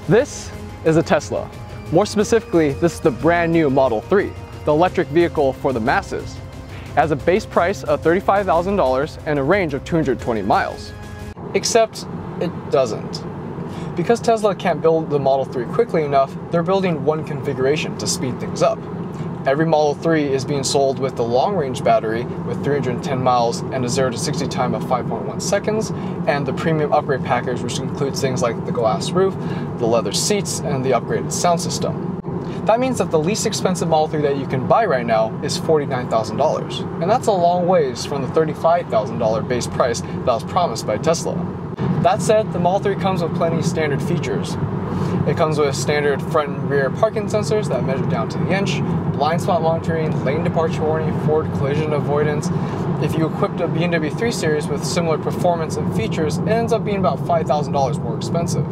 This is a Tesla. More specifically, this is the brand new Model 3, the electric vehicle for the masses. It has a base price of $35,000 and a range of 220 miles. Except it doesn't. Because Tesla can't build the Model 3 quickly enough, they're building one configuration to speed things up. Every Model 3 is being sold with the long-range battery with 310 miles and a 0 to 60 time of 5.1 seconds, and the premium upgrade package, which includes things like the glass roof, the leather seats, and the upgraded sound system. That means that the least expensive Model 3 that you can buy right now is $49,000, and that's a long ways from the $35,000 base price that was promised by Tesla. That said, the Model 3 comes with plenty of standard features. It comes with standard front and rear parking sensors that measure down to the inch, blind spot monitoring, lane departure warning, forward collision avoidance. If you equipped a BMW 3 Series with similar performance and features, it ends up being about $5,000 more expensive.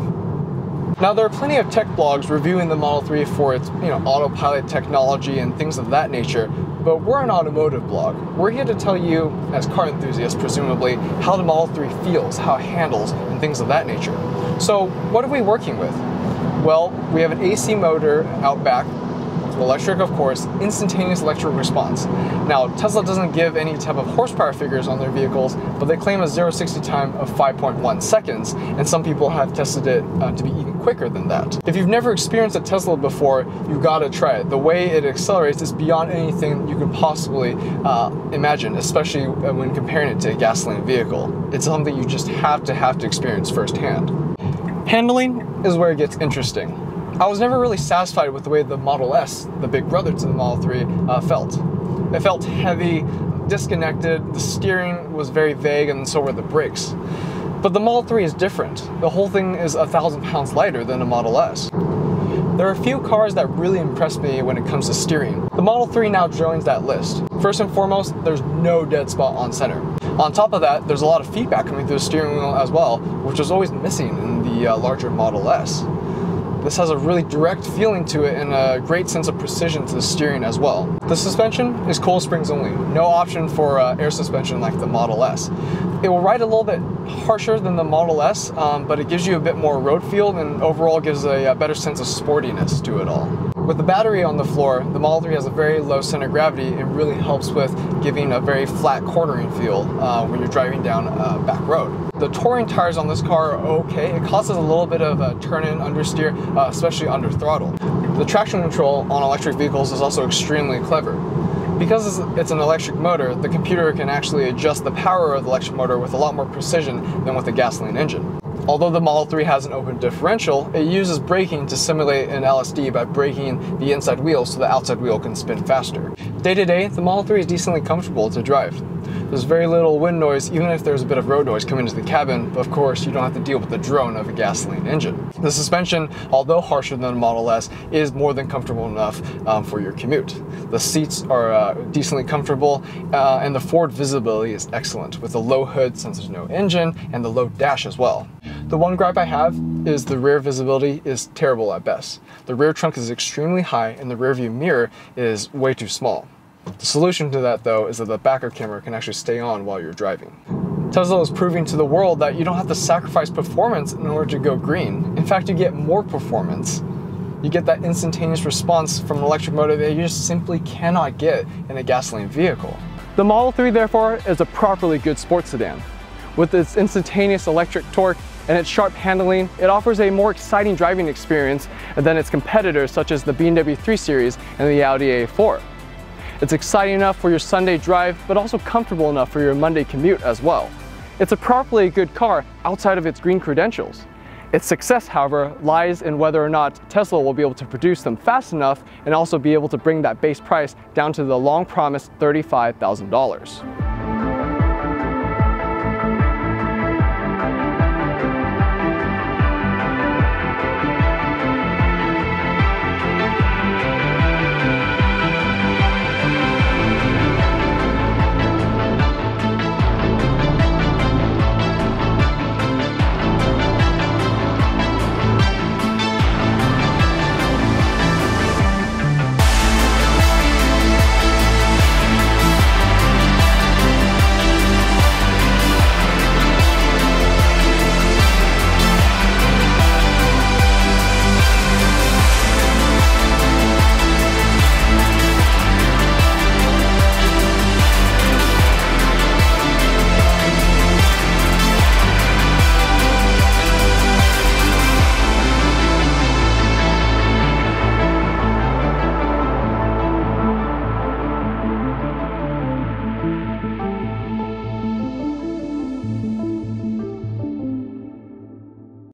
Now, there are plenty of tech blogs reviewing the Model 3 for its autopilot technology and things of that nature, but we're an automotive blog. We're here to tell you, as car enthusiasts presumably, how the Model 3 feels, how it handles, and things of that nature. So what are we working with? Well, we have an AC motor out back, electric of course, instantaneous electrical response. Now, Tesla doesn't give any type of horsepower figures on their vehicles, but they claim a 0-60 time of 5.1 seconds, and some people have tested it to be even quicker than that. If you've never experienced a Tesla before, you've got to try it. The way it accelerates is beyond anything you can possibly imagine, especially when comparing it to a gasoline vehicle. It's something you just have to experience firsthand. Handling is where it gets interesting. I was never really satisfied with the way the Model S, the big brother to the Model 3, felt. It felt heavy, disconnected, the steering was very vague, and so were the brakes. But the Model 3 is different. The whole thing is 1,000 pounds lighter than a Model S. There are a few cars that really impressed me when it comes to steering. The Model 3 now joins that list. First and foremost, there's no dead spot on center. On top of that, there's a lot of feedback coming through the steering wheel as well, which was always missing in the larger Model S. This has a really direct feeling to it and a great sense of precision to the steering as well. The suspension is coil springs only, no option for air suspension like the Model S. It will ride a little bit harsher than the Model S, but it gives you a bit more road feel and overall gives a better sense of sportiness to it all. With the battery on the floor, the Model 3 has a very low center of gravity. It really helps with giving a very flat cornering feel when you're driving down a back road. The touring tires on this car are okay. It causes a little bit of a turn-in understeer, especially under throttle. The traction control on electric vehicles is also extremely clever. Because it's an electric motor, the computer can actually adjust the power of the electric motor with a lot more precision than with a gasoline engine. Although the Model 3 has an open differential, it uses braking to simulate an LSD by braking the inside wheel so the outside wheel can spin faster. Day to day, the Model 3 is decently comfortable to drive. There's very little wind noise, even if there's a bit of road noise coming into the cabin, but of course you don't have to deal with the drone of a gasoline engine. The suspension, although harsher than the Model S, is more than comfortable enough for your commute. The seats are decently comfortable, and the forward visibility is excellent, with the low hood since there's no engine, and the low dash as well. The one gripe I have is the rear visibility is terrible at best. The rear trunk is extremely high, and the rear view mirror is way too small. The solution to that, though, is that the backup camera can actually stay on while you're driving. Tesla is proving to the world that you don't have to sacrifice performance in order to go green. In fact, you get more performance. You get that instantaneous response from an electric motor that you just simply cannot get in a gasoline vehicle. The Model 3, therefore, is a properly good sports sedan. With its instantaneous electric torque and its sharp handling, it offers a more exciting driving experience than its competitors such as the BMW 3 Series and the Audi A4. It's exciting enough for your Sunday drive, but also comfortable enough for your Monday commute as well. It's a properly good car outside of its green credentials. Its success, however, lies in whether or not Tesla will be able to produce them fast enough and also be able to bring that base price down to the long-promised $35,000.